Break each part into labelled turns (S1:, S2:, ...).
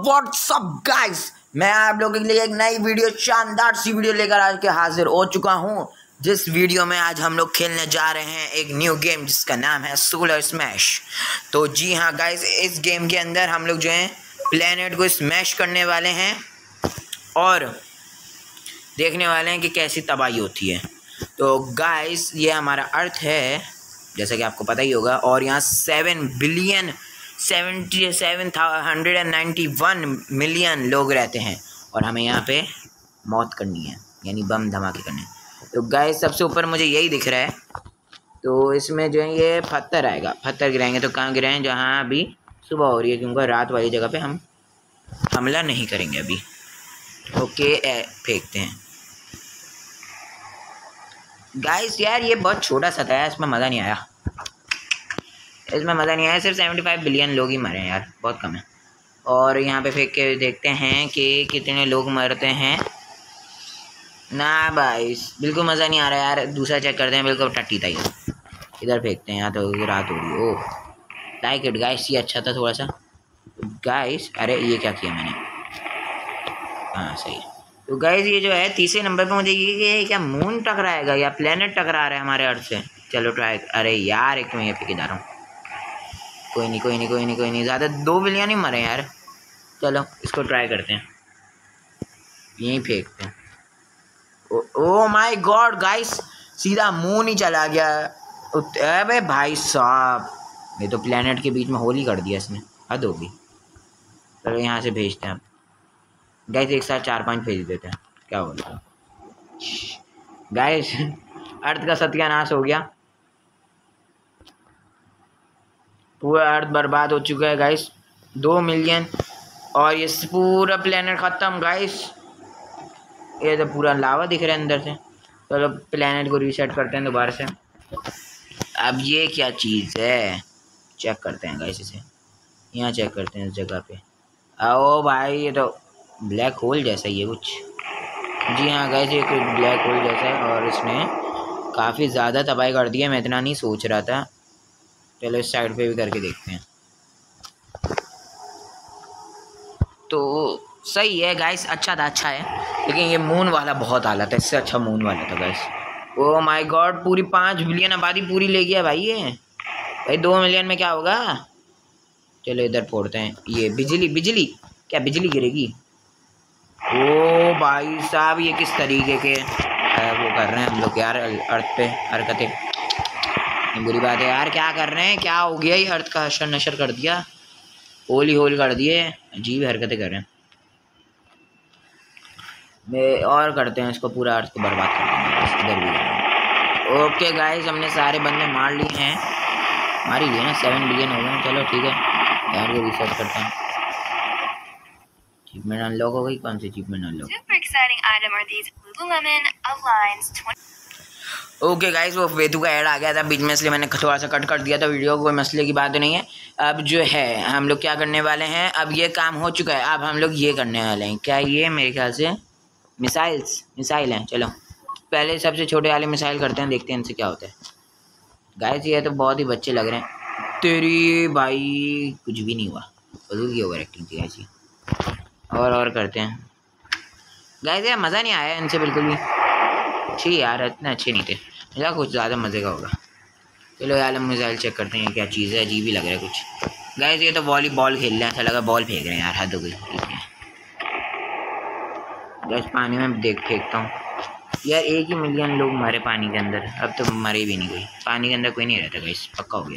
S1: WhatsApp guys, मैं आप लोगों के लिए एक नई वीडियो, शानदार सी वीडियो लेकर आज के हाजिर हो चुका हूं। जिस वीडियो में आज हम लोग खेलने जा रहे हैं एक न्यू गेम जिसका नाम है सोलर स्मैश। तो जी हाँ गाइस, इस गेम के अंदर हम लोग जो है प्लेनेट को स्मैश करने वाले हैं और देखने वाले हैं कि कैसी तबाही होती है। तो गाइस, ये हमारा अर्थ है जैसा कि आपको पता ही होगा, और यहाँ 7,77,191 मिलियन लोग रहते हैं और हमें यहाँ पे मौत करनी है, यानी बम धमाके करने हैं। तो गाइस, सबसे ऊपर मुझे यही दिख रहा है, तो इसमें जो है ये पत्थर आएगा, पत्थर गिराएंगे। तो कहाँ गिराएं? जहाँ अभी सुबह हो रही है, क्योंकि रात वाली जगह पे हम हमला नहीं करेंगे अभी। ओके, फेंकते हैं गाइस। यार ये बहुत छोटा सा था, इसमें मज़ा नहीं आया, सिर्फ 75 बिलियन लोग ही मरे हैं यार, बहुत कम है। और यहाँ पे फेंक के देखते हैं कि कितने लोग मरते हैं। ना भाई, बिल्कुल मज़ा नहीं आ रहा यार, दूसरा चेक करते हैं। बिल्कुल टट्टी था ये, इधर फेंकते हैं। यहाँ तो रात हो रही है। ओह लाइक इट गाइस, ये अच्छा था थोड़ा सा गाइस। अरे ये क्या किया मैंने? हाँ सही। तो गाइस, ये जो है तीसरे नंबर पे मुझे ये क्या मून टकराएगा या प्लेनेट टकरा रहा है हमारे अर्थ से। चलो ट्राई। अरे यार, एक तो मैं ये पे जा रहा हूँ। कोई नहीं, ज़्यादा 2 बिलियन ही मरे यार। चलो इसको ट्राई करते हैं, यहीं फेंकते हैं। ओ माय गॉड गाइस, सीधा मून ही चला गया। अबे भाई साहब, ये तो प्लेनेट के बीच में होल ही कर दिया इसने, हद होगी। चलो यहाँ से भेजते हैं गाइस, एक साथ 4-5 भेज देते हैं, क्या बोलते हैं गाइस? अर्थ का सत्यानाश हो गया, पूरा अर्थ बर्बाद हो चुका है गाइस। 2 मिलियन और ये पूरा प्लेनेट ख़त्म गाइस। ये तो पूरा लावा दिख रहा है अंदर से। चलो प्लेनेट को रीसेट करते हैं दोबारा से। अब ये क्या चीज़ है, चेक करते हैं गाइस इसे। यहाँ चेक करते हैं इस जगह पे। आओ भाई, ये तो ब्लैक होल जैसा ही है कुछ। जी हाँ गाइस, ये कुछ ब्लैक होल जैसा है और इसने काफ़ी ज़्यादा तबाही कर दी है। मैं इतना नहीं सोच रहा था। चलो इस साइड पे भी करके देखते हैं। तो सही है गाइस, अच्छा था, अच्छा है। लेकिन ये मून वाला बहुत आला था, इससे अच्छा मून वाला था गाइस। ओ माय गॉड, पूरी 5 बिलियन आबादी पूरी ले गया भाई ये। भाई 2 मिलियन में क्या होगा? चलो इधर फोड़ते हैं। ये बिजली क्या बिजली गिरेगी? ओ भाई साहब, ये किस तरीके के वो कर रहे हैं हम लोग यार अर्थ पे हरकतें। बुरी बात है यार, क्या कर रहे हैं? क्या हो गया? ये अर्थ का हशर नशर कर दिया, होल ही होल कर दिए, अजीब हरकतें कर रहे हैं। मैं और करते हैं इसको, पूरा अर्थ को बर्बाद कर देंगे इधर भी। ओके गाइस, हमने सारे बंदे मार लिए हैं, मार ही लिए ना, 7 बिलियन हो गए। चलो ठीक है यार, ये रिसर्च करते हैं। अचीवमेंट अनलॉक हो गई। कौन सी अचीवमेंट अनलॉक? ओके गाइस, वो वेदू का ऐड आ गया था बीच में, इसलिए मैंने थोड़ा सा कट कर दिया था वीडियो को। कोई मसले की बात नहीं है। अब जो है हम लोग क्या करने वाले हैं, अब ये काम हो चुका है, अब हम लोग ये करने वाले हैं। क्या ये मेरे ख्याल से मिसाइल हैं। चलो पहले सबसे छोटे वाले मिसाइल करते हैं, देखते हैं इनसे क्या होता है। गाइस ये तो बहुत ही बच्चे लग रहे हैं। तेरी भाई, कुछ भी नहीं हुआ, फजूल की ओवर एक्टिंग थी ऐसी। और करते हैं गाइस। यार मज़ा नहीं आया इनसे बिल्कुल भी। अच्छी यार, इतने अच्छे नहीं थे, मुझे कुछ ज़्यादा मज़े का होगा। चलो यार, हम मिसाइल चेक करते हैं क्या चीज़ है, अजीब ही लग रहा है कुछ। गाइस ये तो वॉलीबॉल खेल रहे हैं, ऐसा लगा बॉल फेंक रहे हैं यार, हद हो गई। गाइस पानी में फेंकता हूँ यार। 1 ही मिलियन लोग मरे पानी के अंदर, अब तो मरे भी नहीं कोई। पानी के अंदर कोई नहीं रहता गाइस, पक्का हो गया।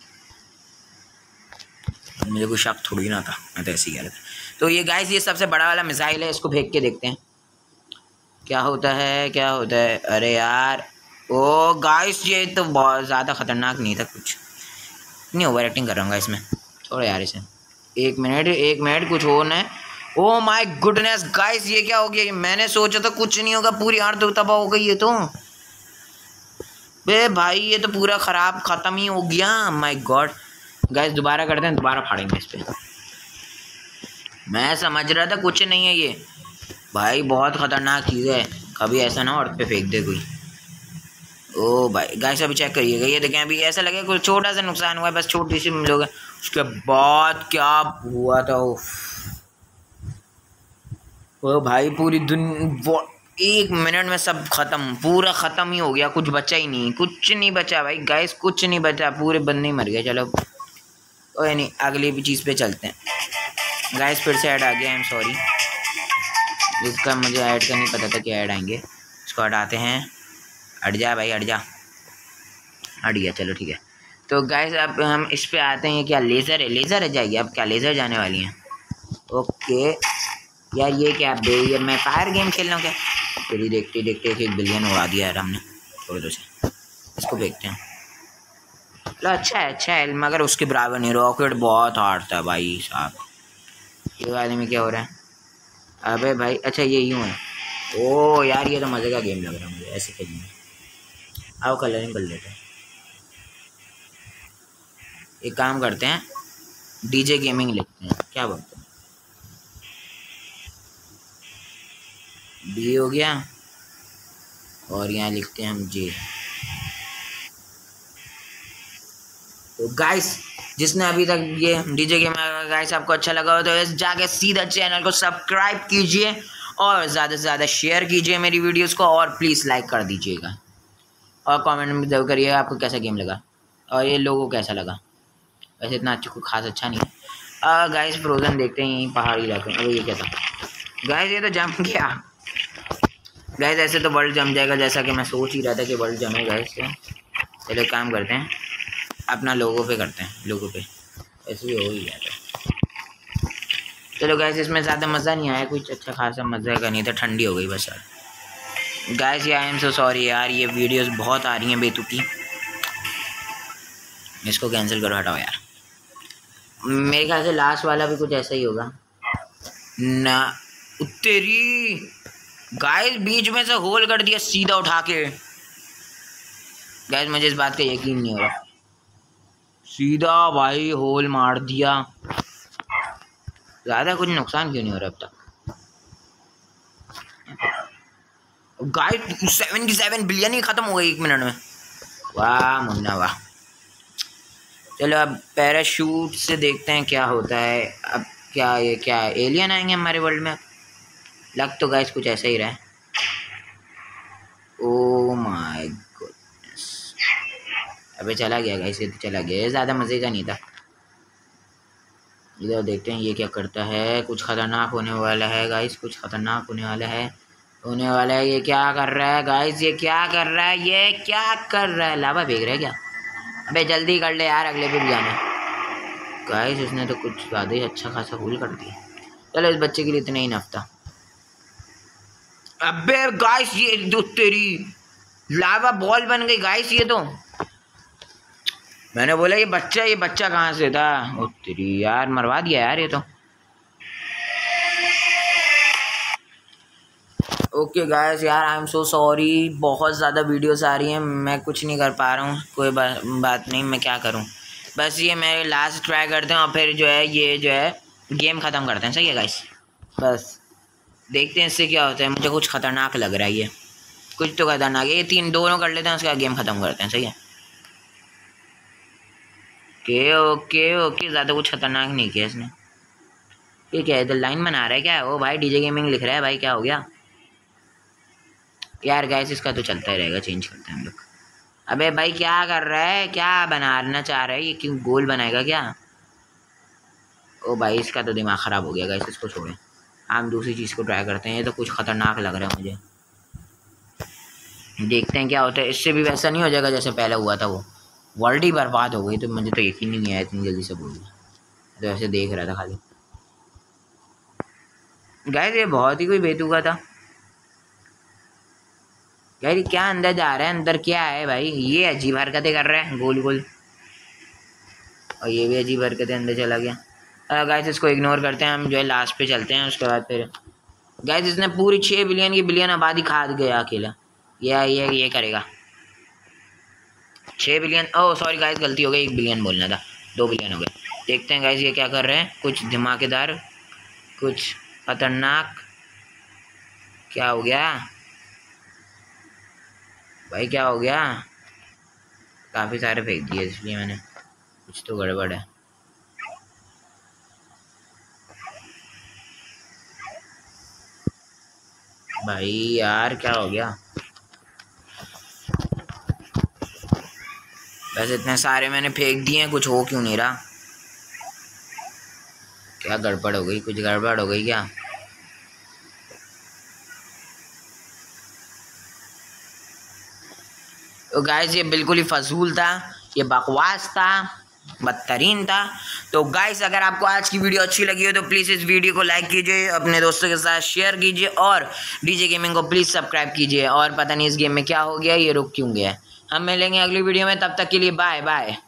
S1: मुझे कोई शक थोड़ी ना था, मैं तो ऐसे ही कह रहा था। तो ये गाइस, ये सबसे बड़ा वाला मिसाइल है, इसको फेंक के देखते हैं क्या होता है। अरे यार, ओ गाइस, ये तो बहुत ज़्यादा ख़तरनाक नहीं था कुछ। इतनी ओवर एक्टिंग कर रहा हूँ गाइस मैं, छोड़ो यार इसे। एक मिनट कुछ हो ना। ओ माय गुडनेस गाइस, ये क्या हो गया? मैंने सोचा था कुछ नहीं होगा, पूरी अर्थ तबाह हो गई। ये तो बे भाई, ये तो पूरा ख़त्म ही हो गया। माय गॉड गाइस, दोबारा करते हैं, दोबारा फाड़ेंगे इस पर। मैं समझ रहा था कुछ नहीं है ये भाई, बहुत ख़तरनाक चीज़ है, कभी ऐसा ना अर्थ पे फेंक दे कोई। ओ भाई गाइस, अभी चेक करिएगा, ये देखें, अभी ऐसा लगे कुछ छोटा सा नुकसान हुआ है, बस छोटी सी लोग। उसके बाद क्या हुआ था, ओ भाई पूरी वो 1 मिनट में सब खत्म, पूरा खत्म ही हो गया, कुछ बचा ही नहीं, कुछ नहीं बचा भाई गाइस, कुछ नहीं बचा, पूरे बंदे ही मर गए। चलो कोई नहीं, अगली भी चीज़ पे चलते हैं गाइस। फिर से ऐड आ गया, आई एम सॉरी, इसका मुझे ऐड का नहीं पता था कि ऐड आएंगे। इसको हटाते हैं, हट जा भाई हट जा, हट गया। चलो ठीक है, तो गाइस अब हम इस पे आते हैं। क्या लेज़र है, लेज़र है जाएगी अब, क्या लेज़र जाने वाली हैं। ओके यार ये क्या ये मैं फायर गेम खेल रहा हूँ क्या। चलिए देखते देखते 1 बिलियन उड़ा दिया यार हमने, छोड़ दो से, इसको देखते हैं। चलो अच्छा है मगर उसके बराबर नहीं, रॉकेट बहुत हार्ड था भाई साहब। ये वाले में क्या हो रहा है, अबे भाई अच्छा ये यूँ है। ओ यार ये तो मज़े का गेम लग रहा है मुझे, ऐसे खेलने। आओ कलरिंग कर लेते हैं, एक काम करते हैं, डीजे गेमिंग लिखते हैं, क्या बोलते हैं। बी हो गया और यहाँ लिखते हैं हम जे। तो गाइस जिसने अभी तक ये डीजे गेम गाइस आपको अच्छा लगा हो तो जाके सीधा चैनल को सब्सक्राइब कीजिए और ज़्यादा से ज़्यादा शेयर कीजिए मेरी वीडियोस को, और प्लीज़ लाइक कर दीजिएगा और कमेंट में जरूर करिएगा आपको कैसा गेम लगा और ये लोगों कैसा लगा। वैसे इतना अच्छा कोई खास अच्छा नहीं है। गाइस फ्रोजन देखते हैं यहीं पहाड़ी इलाके में। ये क्या था गाइस, ये तो जम गया गाइस, ऐसे तो वर्ल्ड जम जाएगा जैसा कि मैं सोच ही रहा था कि वर्ल्ड जमेगा इससे। चलो एक काम करते हैं, अपना लोगों पे करते हैं, लोगों पे ऐसे ही हो ही जाता है। चलो गाइस इसमें ज़्यादा मज़ा नहीं आया, कुछ अच्छा खासा मज़ा का नहीं था, ठंडी हो गई बस यार। Guys I am so sorry यार, ये वीडियोस बहुत आ रही हैं बेतुकी, इसको कैंसिल करो, हटाओ यार। मेरे ख्याल से लास्ट वाला भी कुछ ऐसा ही होगा ना। तेरी गाइस बीच में से होल कर दिया सीधा उठा के। गाइस मुझे इस बात का यकीन नहीं हो रहा, सीधा भाई होल मार दिया। ज़्यादा कुछ नुकसान क्यों नहीं हो रहा अब तक। गाइस 77 बिलियन ही खत्म हो गई 1 मिनट में, वाह मुन्ना वाह। चलो अब पैराशूट से देखते हैं क्या होता है। अब क्या ये क्या एलियन आएंगे हमारे वर्ल्ड में, लग तो गाइस कुछ ऐसा ही रहा है। ओ माय गॉडनेस, अबे चला गया गाइस, ये तो चला गया, ज़्यादा मज़े का नहीं था। इधर देखते हैं ये क्या करता है, कुछ खतरनाक होने वाला है गाइस, कुछ खतरनाक होने वाला है। ये क्या कर रहा है गाइस, ये क्या कर रहा है, ये क्या कर रहा है, लावा फेंक रहा है क्या। अबे जल्दी कर ले यार, अगले पे भी जाना है। गाइस इसने तो कुछ ज़्यादा ही अच्छा खासा फूल कर दिया। चलो इस बच्चे के लिए इतना ही नफ था। अबे गाइस ये जो तेरी लावा बॉल बन गई गाइस, ये तो मैंने बोला ये बच्चा कहाँ से था। ओ तेरी यार मरवा दिया यार ये तो। ओके गाइस यार आई एम सो सॉरी, बहुत ज़्यादा वीडियोस आ रही हैं, मैं कुछ नहीं कर पा रहा हूँ, कोई बात नहीं, मैं क्या करूँ। बस ये मैं लास्ट ट्राई करते हैं और फिर जो है ये जो है गेम ख़त्म करते हैं, सही है गाइस। बस देखते हैं इससे क्या होता है, मुझे कुछ ख़तरनाक लग रहा है ये, कुछ तो खतरनाक है। ये 3 दोनों कर लेते हैं, उसके बाद गेम ख़त्म करते हैं, सही है। ओके ओके ज़्यादा कुछ खतरनाक नहीं किया इसने। ये क्या इधर लाइन बना रहा है क्या, ओ भाई डीजे गेमिंग लिख रहा है भाई, क्या हो गया यार। गाइस इसका तो चलता ही रहेगा, चेंज करते हैं हम लोग। अबे भाई क्या कर रहा है, क्या बनाना चाह रहा है ये, क्यों गोल बनाएगा क्या। ओ भाई इसका तो दिमाग ख़राब हो गया गाइस, इसको छोड़ें, हम दूसरी चीज़ को ट्राई करते हैं। ये तो कुछ ख़तरनाक लग रहा है मुझे, देखते हैं क्या होता है। इससे भी वैसा नहीं हो जाएगा जैसे पहले हुआ था, वो वर्ल्ड ही बर्बाद हो गई, तो मुझे तो यकीन ही नहीं आया इतनी जल्दी से बोल दिया, तो ऐसे देख रहा था खाली। गाइस ये बहुत ही कोई बेतुका था यार, क्या अंदर जा रहा है, अंदर क्या है भाई, ये अजीब हरकतें कर रहा है गोल गोल, और ये भी अजीब हरकतें, अंदर चला गया। गाइस इसको इग्नोर करते हैं, हम जो है लास्ट पे चलते हैं, उसके बाद फिर गाइस इसने पूरी 6 बिलियन की बिलियन आबादी खा गया अकेला, ये करेगा 6 बिलियन। ओह सॉरी गाइस गलती हो गई, 1 बिलियन बोलना था, 2 बिलियन हो गए। देखते हैं गाइस ये क्या कर रहे हैं, कुछ धमाकेदार, कुछ खतरनाक। क्या हो गया भाई, क्या हो गया, काफ़ी सारे फेंक दिए इसलिए मैंने, कुछ तो गड़बड़ है। भाई यार क्या हो गया? वैसे इतने सारे मैंने फेंक दिए हैं, कुछ हो क्यों नहीं रहा? क्या गड़बड़ हो गई? कुछ गड़बड़ हो गई क्या? तो गाइस ये बिल्कुल ही फजूल था, ये बकवास था, बदतरीन था। तो गाइस अगर आपको आज की वीडियो अच्छी लगी हो तो प्लीज़ इस वीडियो को लाइक कीजिए, अपने दोस्तों के साथ शेयर कीजिए और डीजे गेमिंग को प्लीज़ सब्सक्राइब कीजिए। और पता नहीं इस गेम में क्या हो गया, ये रुक क्यों गया है। हम मिलेंगे अगली वीडियो में, तब तक के लिए बाय बाय।